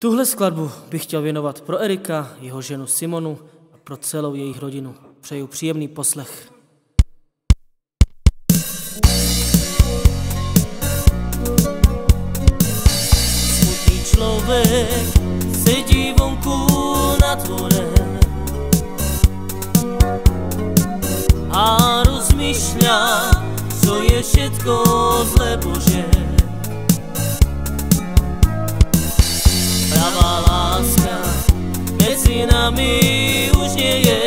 Tuhle skladbu bych chtěl věnovat pro Erika, jeho ženu Simonu a pro celou jejich rodinu. Přeju příjemný poslech. Smutný človek sedí vonku na dvore a rozmýšľa, čo je všetko zlé, Bože. Pravá láska medzi nami už nie je,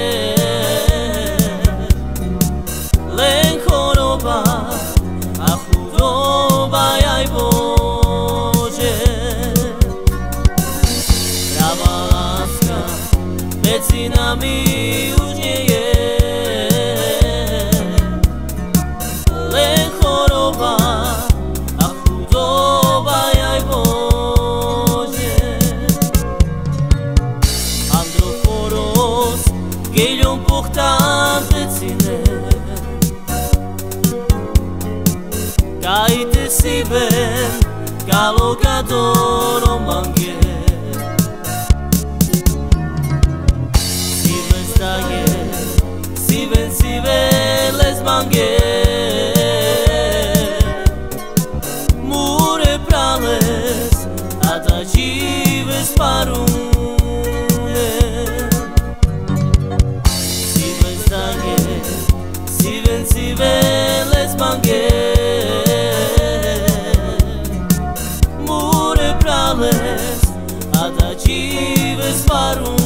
len choroba a chudoba, jaj Bože. Pravá láska medzi nami už nie je, len choroba a chudoba, jaj Bože. Androforos keď pohtaan pecine, caite si ven calogadoro mangue, si ven staje, si ven les mangue, mure prales a da žive sparune, si ven les mangue, mure prales a da žive sparune.